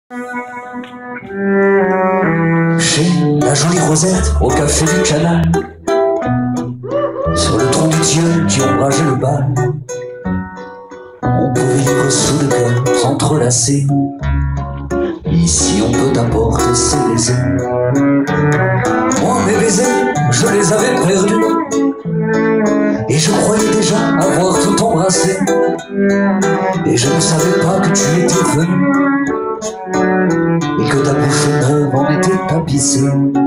Chez la jolie Rosette, au café du canal, sur le tronc du tilleul qui ombrageait le bal, on pouvait lire sous le cœur entrelacé. Ici on peut apporter ses baisers. Moi mes baisers, je les avais perdus, et je croyais déjà avoir tout embrassé, et je ne savais pas que tu étais venu, et que ta bouche neuve en était tapissée.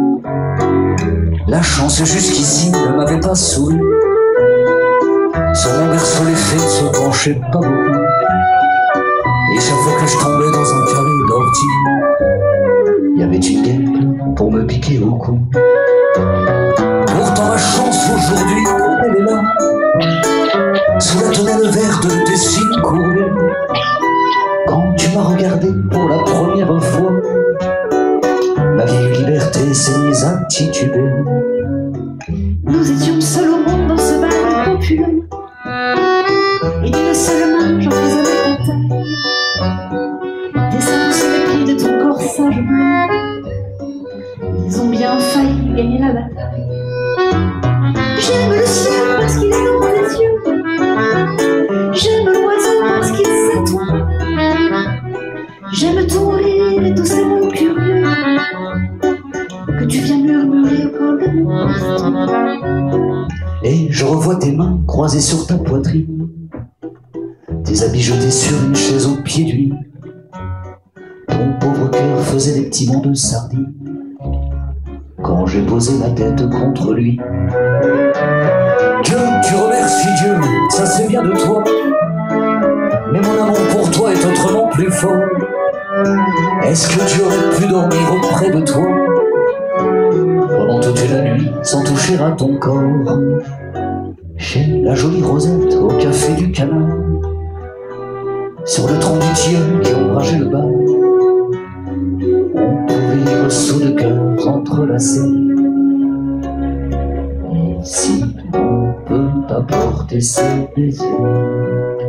La chance jusqu'ici ne m'avait pas souri. Sur mon berceau les fées ne se penchaient pas beaucoup, et chaque fois que je tombais dans un carré d'ortie, il y avait une guêpe pour me piquer au cou. Pourtant la chance aujourd'hui, elle est là, sous la tonnelle verte de tes cils courbés. Quand tu m'as regardé pour la première fois, ma vieille liberté s'est mise à tituber. Nous étions seuls au monde dans ce bar populaire, et d'une seule main j'emprisonnais ta taille. Tes seins sous les plis de ton corsage bleu, ils ont bien failli gagner la bataille. J'aime le ciel parce qu'il est dans tes yeux, j'aime l'oiseau parce qu'il s'étoile, j'aime ton rire et tous ces mots curieux que tu viens murmurer au col de moi. Et je revois tes mains croisées sur ta poitrine, tes habits jetés sur une chaise au pied du lit. Ton pauvre cœur faisait des petits bonds de sardine quand j'ai posé ma tête contre lui. Dieu, tu remercies Dieu, ça c'est bien de toi, mais mon amour pour toi est autrement plus fort. Est-ce que tu aurais pu dormir auprès de toi pendant toute la nuit sans toucher à ton corps? Chez la jolie Rosette, au café du canal, sur le tronc du tilleul qui ombrageait le bal, on pouvait lire sous le cœur entrelacé. Ici on peut apporter ses baisers.